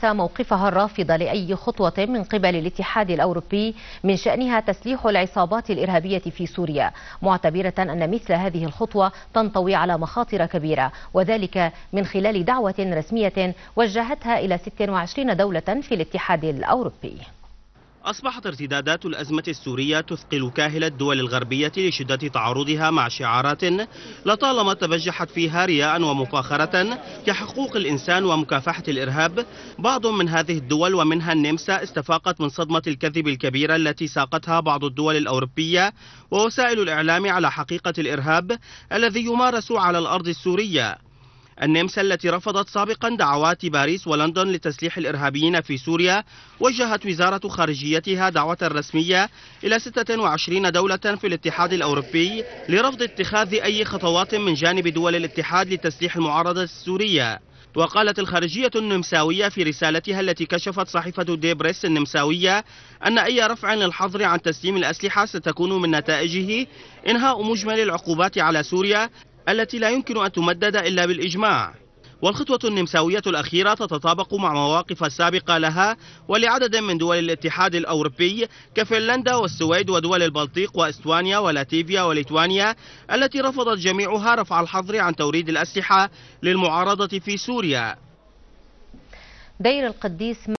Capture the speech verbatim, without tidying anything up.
النمسا موقفها الرافض لأي خطوة من قبل الاتحاد الأوروبي من شأنها تسليح العصابات الإرهابية في سوريا، معتبرة أن مثل هذه الخطوة تنطوي على مخاطر كبيرة، وذلك من خلال دعوة رسمية وجهتها إلى ستة وعشرين دولة في الاتحاد الأوروبي. أصبحت ارتدادات الأزمة السورية تثقل كاهل الدول الغربية لشدة تعارضها مع شعارات لطالما تبجحت فيها رياء ومفاخرة كحقوق الإنسان ومكافحة الإرهاب. بعض من هذه الدول ومنها النمسا استفاقت من صدمة الكذب الكبيرة التي ساقتها بعض الدول الأوروبية ووسائل الإعلام على حقيقة الإرهاب الذي يمارس على الأرض السورية. النمسا التي رفضت سابقا دعوات باريس ولندن لتسليح الإرهابيين في سوريا وجهت وزارة خارجيتها دعوة رسمية إلى ستة وعشرين دولة في الاتحاد الأوروبي لرفض اتخاذ أي خطوات من جانب دول الاتحاد لتسليح المعارضة السورية. وقالت الخارجية النمساوية في رسالتها التي كشفت صحيفة دي بريس النمساوية أن أي رفع للحظر عن تسليم الأسلحة ستكون من نتائجه إنهاء مجمل العقوبات على سوريا التي لا يمكن أن تمدد إلا بالإجماع. والخطوة النمساوية الأخيرة تتطابق مع مواقف السابقة لها ولعدد من دول الاتحاد الأوروبي كفنلندا والسويد ودول البلطيق وإستوانيا ولاتفيا وليتوانيا التي رفضت جميعها رفع الحظر عن توريد الأسلحة للمعارضة في سوريا. دير القديس